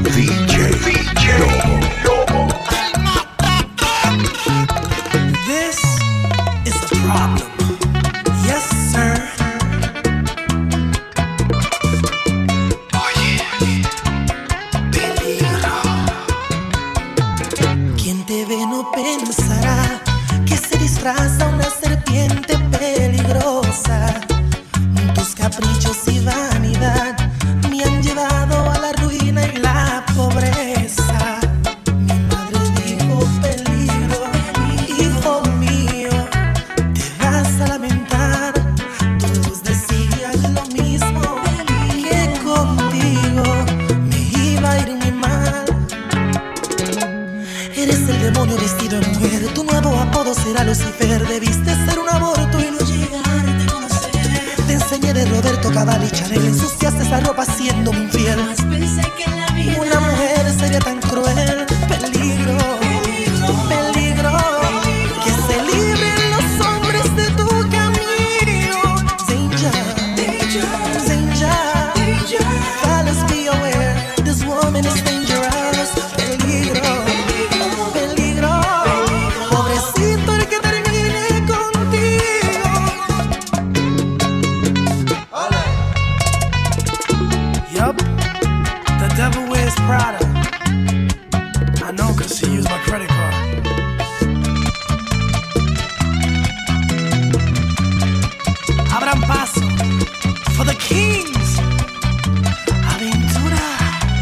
DJ Lobo. This is a problem. Yes, sir. Oye, peligro. Quien te ve no pensará que se disfraza una serpiente peligrosa. Tus caprichos y vanidad me han llevado a la ruina y la pobreza. Mi madre dijo peligro, hijo mío, te vas a lamentar. Todos decían lo mismo, que contigo me iba a ir muy mal. Eres el demonio vestido de mujer, tu nuevo apodo será Lucifer. Debiste ser un aborto y no llegarte a conocer. Te enseñé de Roberto Cavalli y Chanel, ensuciaste esa ropa siendo un infiel. Pensé que en la vida Una mujer sería tan cruel. Peligro, peligro, que se libren los hombres de tu camino. Danger, danger, fellas be aware, this woman is dangerous. Peligro, peligro, pobrecito el que termine contigo. Yup, the devil wears Prada. I know, cause she used my credit card. Abran paso for the kings. Aventura.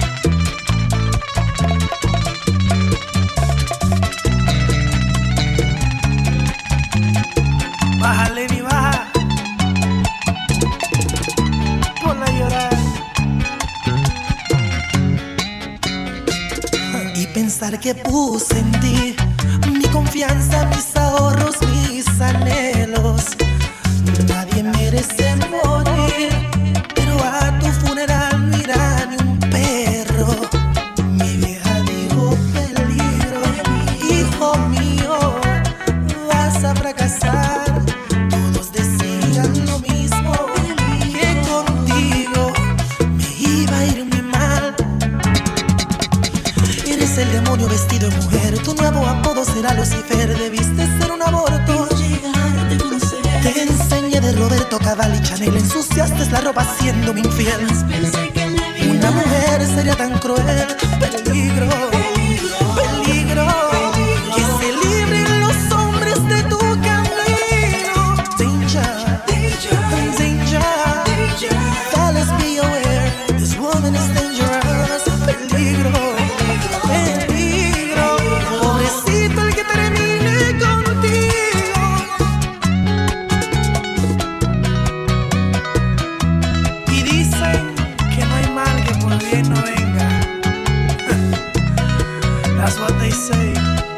Baja, Lenny, baja. Ponla a llorar. Y pensar que puse en ti mi confianza, mis ahorros, mis anhelos. Nadie merece morir, pero a tu funeral no irá ni un perro. Mi vieja dijo peligro, hijo mío, vas a fracasar. Todos decían lo mismo, que contigo me iba a ir muy mal. Eres el demonio vestido de mujer, tu nuevo apodo será Lucifer. Debiste ser un aborto, llegarte a conocer. te enseñé de Roberto Cavalli y Chanel, ensuciaste la ropa siendo mi infiel. Pensé que en la vida Una mujer sería tan cruel. Peligro, peligro, que se libren los hombres de tu camino. Danger, danger, fellas be aware, this woman is dangerous. Peligro, peligro, pobrecito el que termine contigo. Y dicen que no hay mal que por bien no venga. That's what they say.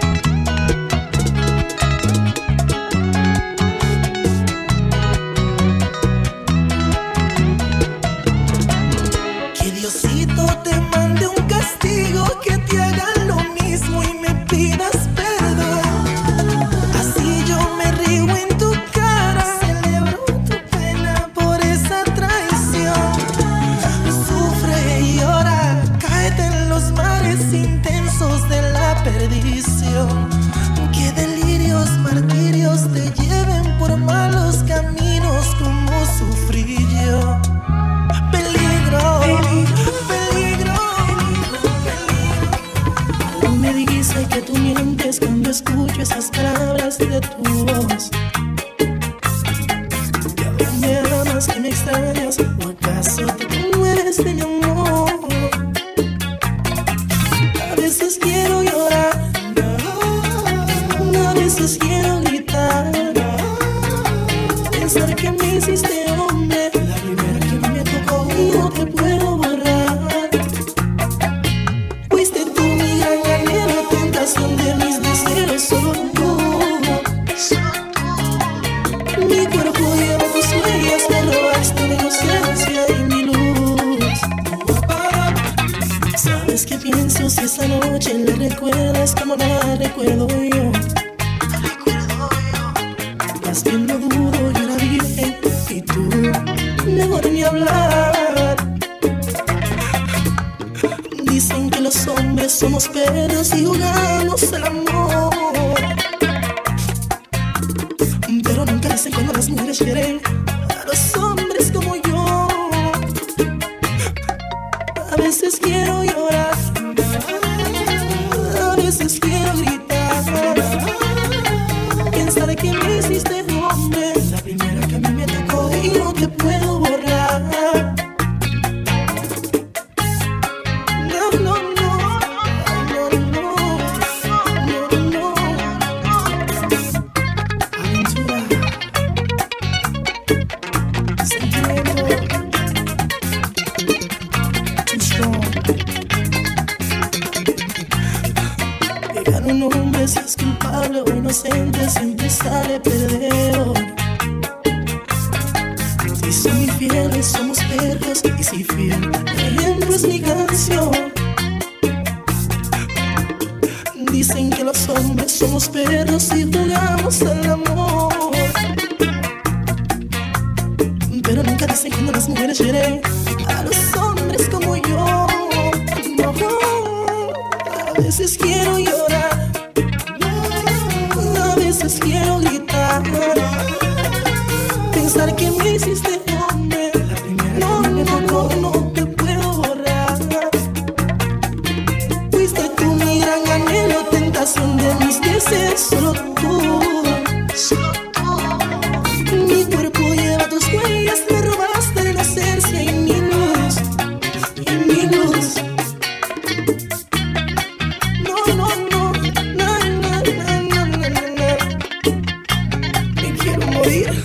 Que Diosito te mande un castigo, que te haga lo mismo y me pidas perdón. Así yo me río en tu cara, celebro tu pena por esa traición. Sufre y llora, cáete en los mares intensos de la perdición. Que delirios, martirios te lleven por malos caminos como sufrí yo. Peligro, peligro, peligro. me dijiste que tú mientes cuando escucho esas palabras de tu voz. Que aún me amas, que me extrañas, o acaso te mueres de mi amor. A veces quiero llorar, a veces quiero gritar. Pensar que me hiciste hombre, la primera que me tocó y no te puedo borrar. Fuiste tú mi gran anhelo, tentación de mis deseos, solo tú. Mi cuerpo lleva tus huellas, me robaste mi inocencia y mi luz. ¿Sabes qué pienso si esa noche la recuerdas como la recuerdo yo? Más bien no dudo, yo era virgen y tú mejor ni hablar. Dicen que los hombres somos perros y jugamos al amor, pero nunca dicen cuando las mujeres quieren a los hombres como yo. A veces quiero llorar, a veces quiero gritar, pensar que me hiciste hombre, la primera que a mí me tocó y no te puedo borrar. No, no, no, no, no, no, no. Aventura, sentimiento, too strong. Que gana un hombre si es culpable o inocente, siempre sale perdedor. Si son infieles, somos perros. Y si fiel, por ejemplo, es mi canción. Dicen que los hombres somos perros y jugamos al amor, pero nunca dicen cuando las mujeres hieren a los hombres como yo. No, a veces quiero llorar, a veces quiero gritar, pensar que me hiciste hombre, la primera no, que me tocó, no te puedo borrar. Fuiste tú mi gran anhelo, tentación de mis deseos, solo tú. Mi cuerpo lleva tus huellas, me robaste la inocencia y mi luz, y mi luz. No, no, no, no, no, no, no, no, no. Me quiero morir.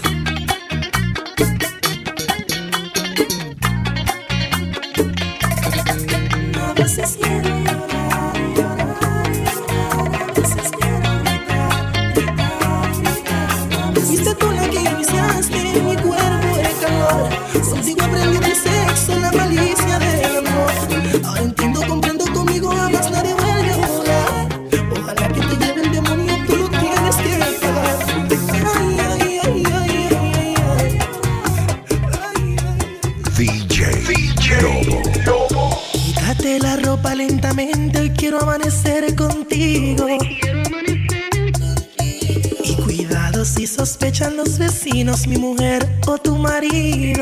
A veces quiero llorar, llorar, llorar. A veces quiero gritar, gritar, gritar. Fuiste tú la que iniciaste mi cuerpo de calor. Contigo aprendí del sexo, la malicia del amor. Ahora entiendo, comprendo, conmigo amas, nadie vuelve a jugar. Ojalá que te lleve el demonio, tú lo tienes que pagar. Ay, ay, ay, ay, ay, ay, ay, ay. DJ Lobo. Quítate la ropa lentamente, hoy quiero amanecer contigo. Y cuidado si sospechan los vecinos, mi mujer o tu marido.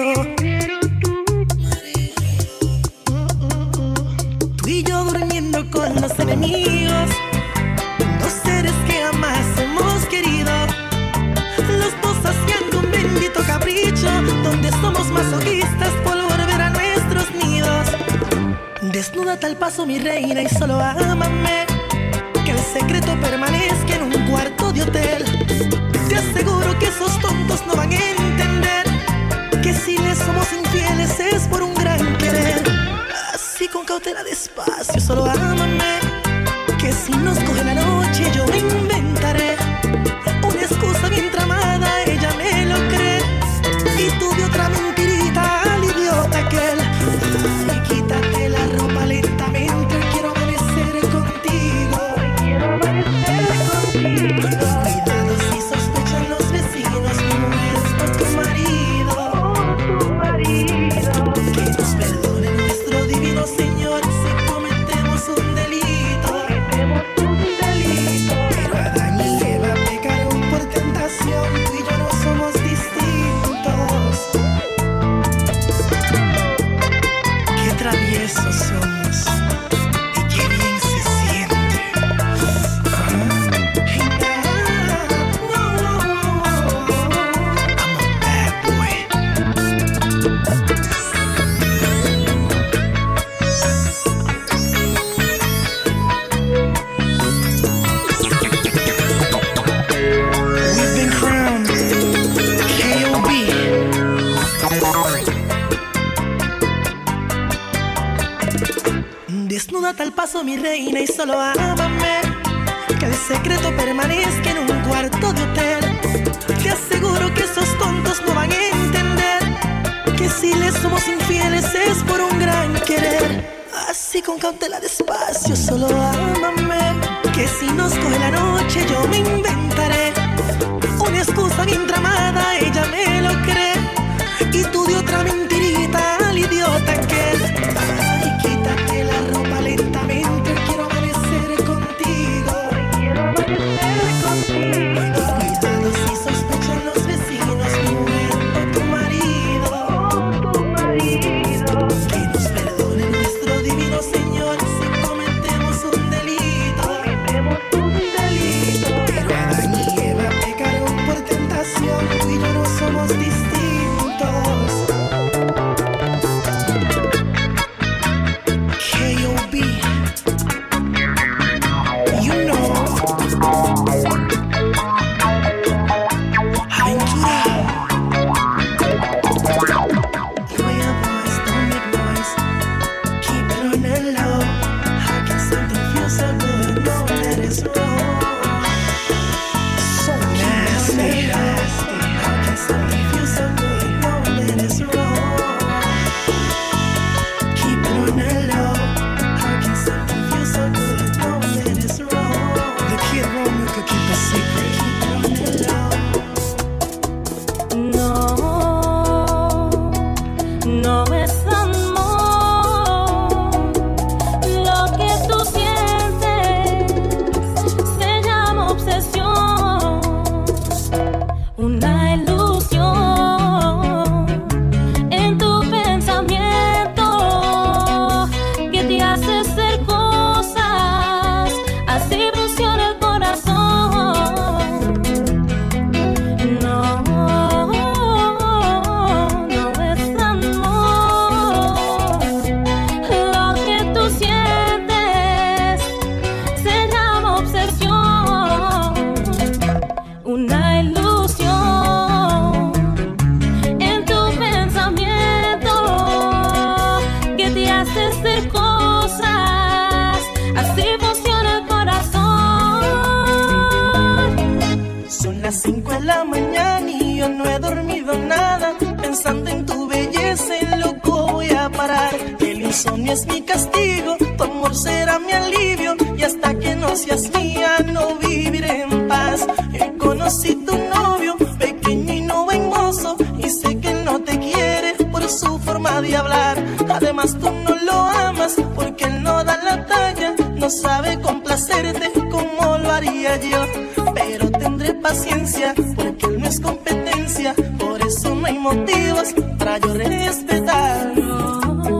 Tú y yo durmiendo con los enemigos, dos seres que jamás hemos querido. Los dos haciendo un bendito capricho, donde somos masoquistas por volver a nuestros nidos. Desnúdate al paso, mi reina, y solo ámame. Que el secreto permanezca en un cuarto de hotel. Te aseguro que esos tontos no van a entender que si les somos infieles es por un gran querer. Así con cautela, despacio, solo ámame. Que si nos coge la noche yo me inventaré una excusa bien tramada, ella me lo cree. Y tú de otra mentirita al idiota aquel. Ay, quítate la ropa lentamente, quiero amanecer contigo. Cuidado si sospechan los vecinos, mi mujer o tu marido. Que nos perdone nuestro divino Señor si cometemos un delito. Pero Adán y Eva pecaron por tentación, tú y yo no somos distintos. Qué traviesos somos y qué bien se siente. I'm a bad boy. We've been crowned KOB. Desnúdate al paso, mi reina, y solo ámame. Que el secreto permanezca en un cuarto de hotel. Te aseguro que esos tontos no van a entender que si les somos infieles es por un gran querer. Así con cautela, despacio, solo ámame. Que si nos coge la noche yo me inventaré una excusa bien tramada, ella me lo cree. Y tú de otra mentirita al idiota que. Ay, quítate la ropa lenta. dormido nada, pensando en tu belleza, en loco voy a parar. El insomnio es mi castigo, tu amor será mi alivio, y hasta que no seas mía no viviré en paz. Conocí tu novio, pequeño y no buen mozo, y sé que no te quiere por su forma de hablar. Además tú no lo amas porque él no da la talla, no sabe complacerte como lo haría yo. Pero tendré paciencia porque él no es competencia, por eso no hay motivos para yo respetarlo.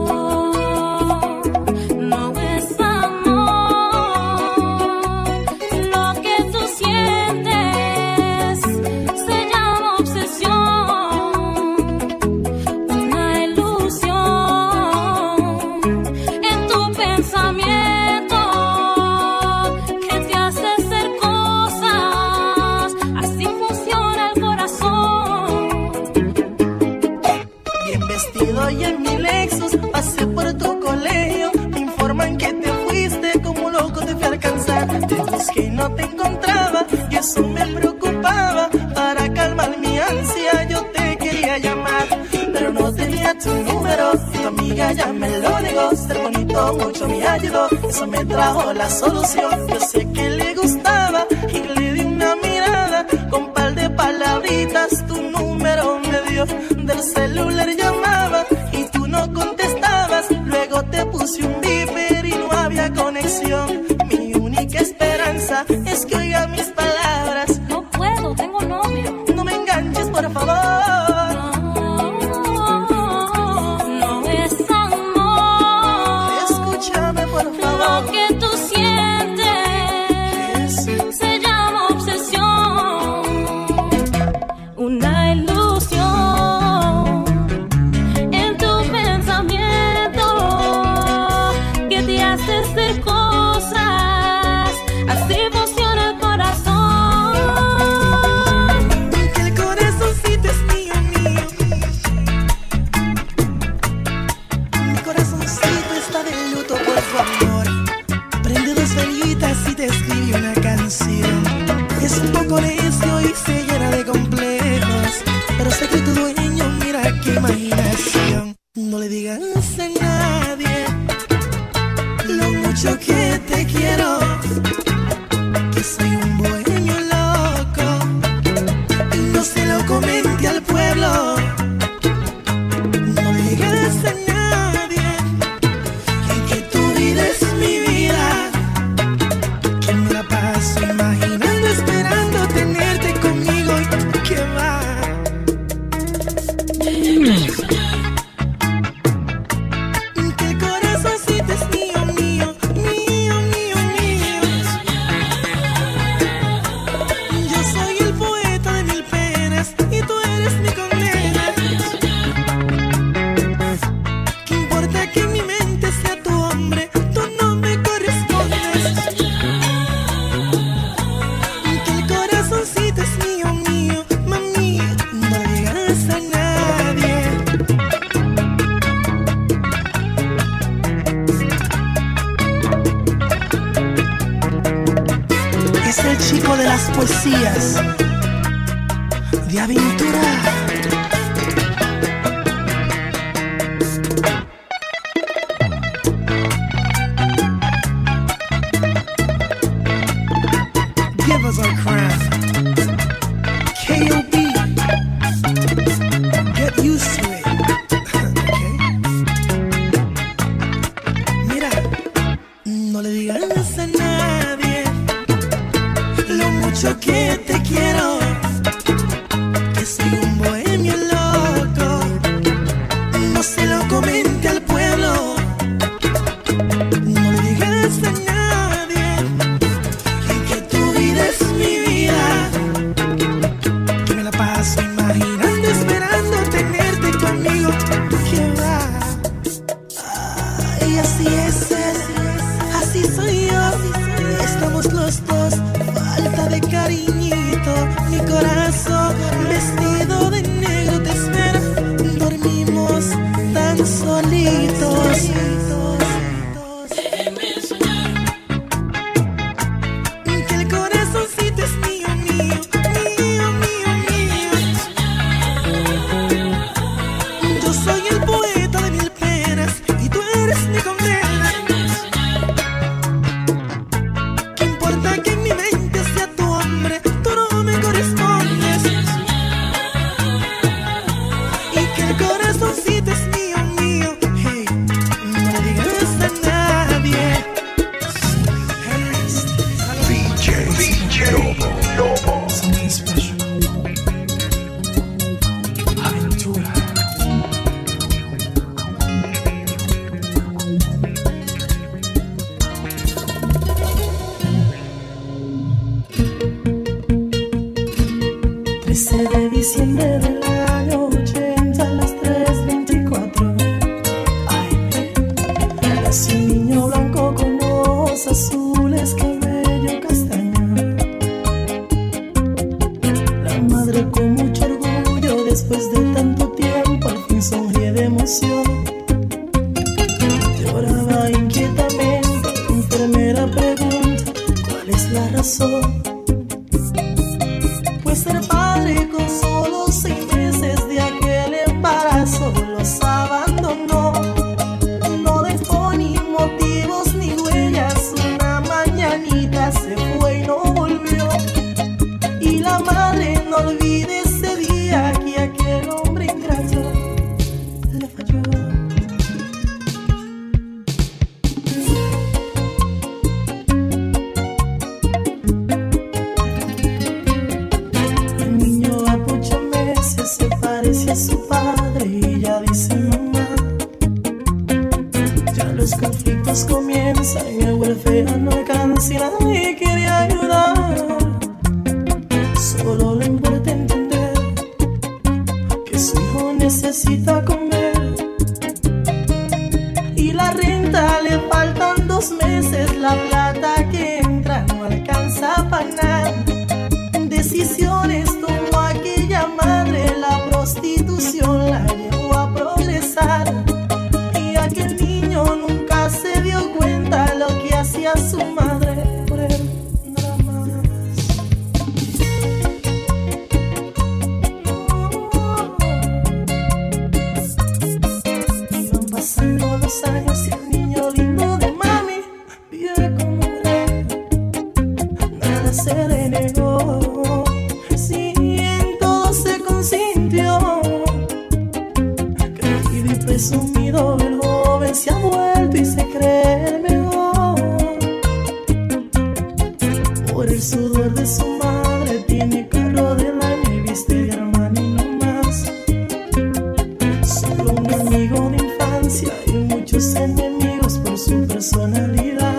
Y en mi Lexus pasé por tu colegio, me informan que te fuiste, como loco te fui a alcanzar. Te busqué y no te encontraba, y eso me preocupaba. Para calmar mi ansia yo te quería llamar, pero no tenía tu número, y tu amiga ya me lo negó. Ser bonito mucho me ayudó, eso me trajo la solución. Yo sé que le gustaba y le di una mirada, con par de palabritas tu número me dio. Del celular llamaba y tú no contestabas, luego te puse un beeper y no había conexión. Mi única esperanza es que oiga mis palabras. No puedo, tengo novio. No me enganches, por favor. No es amor. Escúchame, por favor. Lo que tú sientes se llama obsesión, una ilusión. Hacer cosas, así funciona el corazón. Que el corazoncito es mío, mío. Mi corazoncito está de luto por tu amor. Prende dos velitas y te escribe una canción. Es un poco necio y se llena de complejos, pero sé que tu dueño, mira qué imaginación. No le digas a nadie lo mucho que te quiero, que soy un bohemio loco, y no se lo comente al pueblo. No le digas a nadie que tu vida es mi vida, que me la paso imaginando, esperando tenerte conmigo, y que va. Que el corazoncito es mío, mío, mío, mío, mío. Yo soy el poeta de mil penas y tú eres mi condena. ¿Qué importa que mi mente sea tu hombre? Tú no me correspondes. Que el corazoncito es mío, mío, mami. No le digas a nadie. Es el chico de las poesías de aventura. Give us our crown. K.O.B. Get used to it. Okay. Mira, no le digas a nadie lo mucho que te quiero, que soy un bohemio loco, no se lo comente al pueblo. No le digas a nadie que tu vida es mi vida, que me la paso imaginando, esperando tenerte conmigo, que va. Y así es él, así soy yo, estamos los dos, falta de cariñito, mi corazón vestido de negro te espera, dormimos tan solitos. Que el corazoncito es mío, mío, mío, mío, mío. ni condena. ¿Qué importa que en mi mente sea tu hombre? Tú no me correspondes. Y que el corazoncito es mío, mío. Hey, no le digas a nadie. DJ Lobo. Something special. Aventura. De diciembre del año 80 a las 3:24 AM, nació un niño blanco con ojos azules, cabello castaño. La madre con mucho orgullo, después de tanto tiempo, al fin sonríe de emoción. Lloraba inquietamente, la enfermera pregunta cuál es la razón. Pues ser padre con solo 6 meses de aquel embarazo los abandonó. No dejó ni motivos ni huellas. Una mañanita se fue y no volvió. Y la madre no olvide ese día que aquel hombre ingrato le falló. Se parece a su padre y ya dice mamá. Ya los conflictos comienzan, el welfare no alcanza y nadie quiere ayudar. Solo le importa entender que su hijo necesita comer. Y la renta le faltan 2 meses, la plata que entra no alcanza para nada. Decisiones tomó aquella madre, la prostitución la llevó a progresar. Y aquel niño nunca se dio cuenta lo que hacía su madre por él, nada más. Iban pasando los años y el niño lindo de mami vive como un rey. Nada se le negó. Presumido, el joven se ha vuelto y se cree el mejor. Por el sudor de su madre tiene carro del año y viste de Armani no más. Solo un amigo de infancia y muchos enemigos por su personalidad.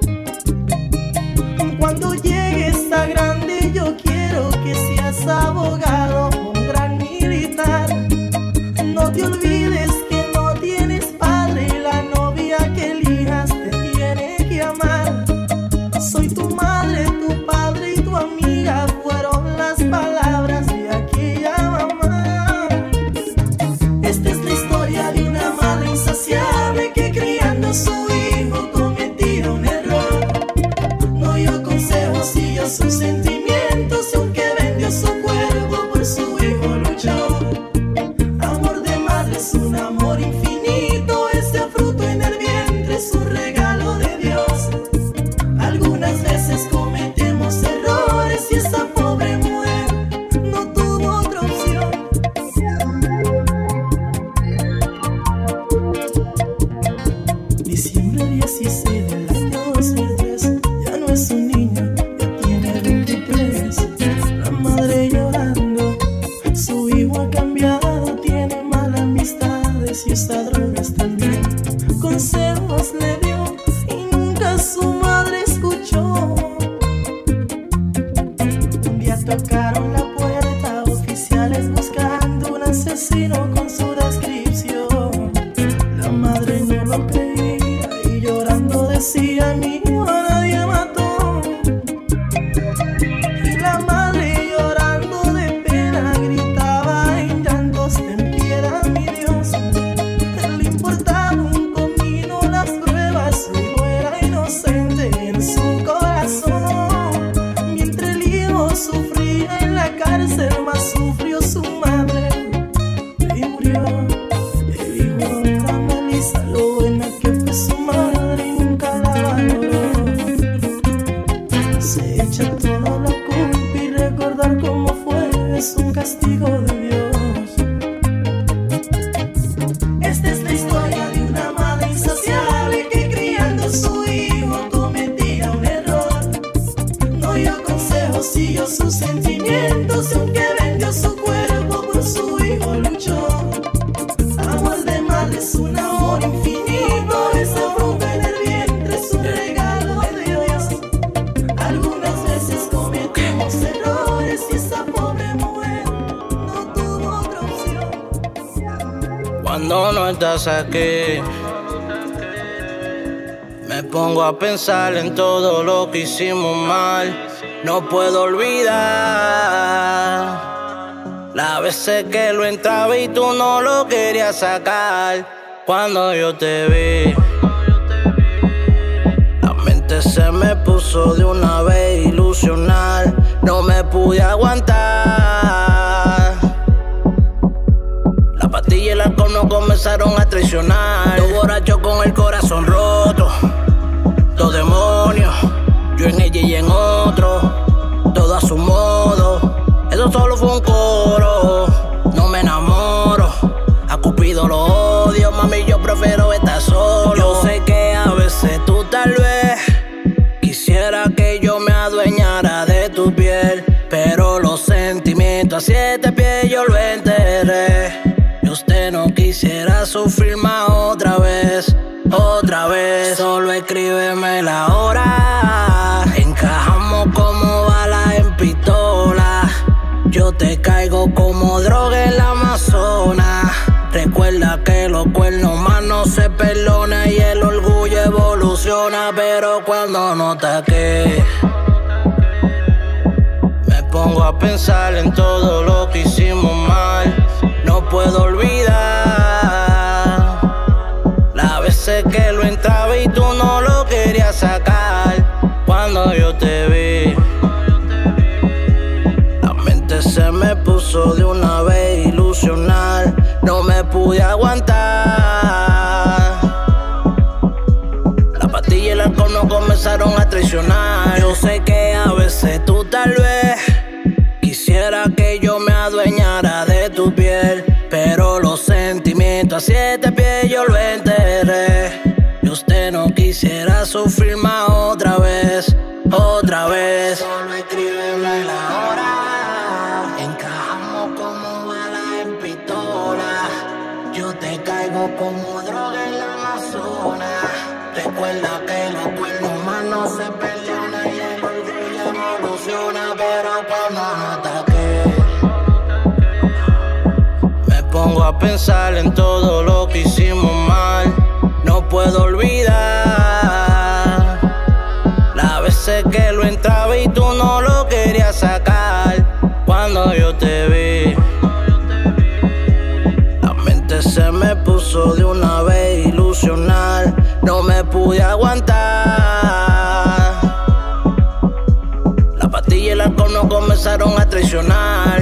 Cuando llegues a grande yo quiero que seas abogado, un gran militar. No te olvides que no tienes padre y la novia que elijas te tiene que amar. Soy tu madre, tu padre y tu amiga, fueron las palabras de aquella mamá. Esta es la historia de una madre insaciable que criando a su hijo cometió un error. No dio consejos, siguió sus sentimientos y aunque vendió su cuerpo por su hijo luchó. Es un amor infinito, ese fruto en el vientre es un regalo de Dios. Algunas veces cometemos errores y esa pobre mujer no tuvo otra opción. Diciembre 16 del año 2003, ya no es un niño, ya tiene 23. La madre llorando, su hijo ha cambiado, tiene malas amistades y usa drogas también. Consejos le dio y nunca su madre escuchó. Un día tocaron la puerta, oficiales buscando un asesino con su descripción. La madre no lo creía y llorando decía: mi hijo a nadie mató. Y la madre llorando de pena gritaba en llantos: ten piedad, mi Dios. Le importaba un comino las pruebas, su hijo era inocente en su corazón. Mientras el hijo sufría en la cárcel, más sufrió su madre y murió. El hijo de Melissa, lo buena que fue estás aquí, me pongo a pensar en todo lo que hicimos mal. No puedo olvidar las veces que lo entraba y tú no lo querías sacar. Cuando yo te vi, la mente se me puso de una vez ilusionar. No me pude aguantar. La pastilla y el alcohol nos comenzaron a traicionar. Yo borracho con el corazón roto, dos demonios, yo en ella y en otro, todo a su modo. Eso solo fue un coro, no me enamoro, a Cupido lo odio, mami, yo prefiero estar solo. Yo sé que a veces tú tal vez quisiera que yo me adueñara de tu piel, pero los sentimientos a 7 pies yo lo enterré. Y usted no quisiera sufrir más otra vez, otra vez. Solo escríbeme la hora, encajamos como balas en pistola. Yo te caigo como droga en la Amazonas. Recuerda que los cuernos más no se perdona y el orgullo evoluciona, pero cuando no te aquí, me pongo a pensar en todo lo que hicimos mal. No puedo olvidar las veces que lo entraba y tú no lo querías sacar. Cuando yo te vi, la mente se me puso de una vez ilusionar. No me pude aguantar. La pastilla y el alcohol nos comenzaron a traicionar. Yo sé que a veces tú tal vez quisiera que yo me adueñara de tu piel, pero los sentimientos a 7 pies yo lo enterré. Y usted no quisiera sufrir más otra vez, otra vez. Solo escríbeme la hora, encajamos como balas en pistola. Yo te caigo como droga en la Amazonas. Recuerda que los cuernos más no se perdona y el orgullo evoluciona, pero cuando no te aquí, me pongo a pensar en todo lo que hicimos mal. No puedo olvidar las veces que lo entraba y tú no lo querías sacar. Cuando yo te vi, la mente se me puso de una vez ilusionar. No me pude aguantar. La pastilla y el alcohol nos comenzaron a traicionar.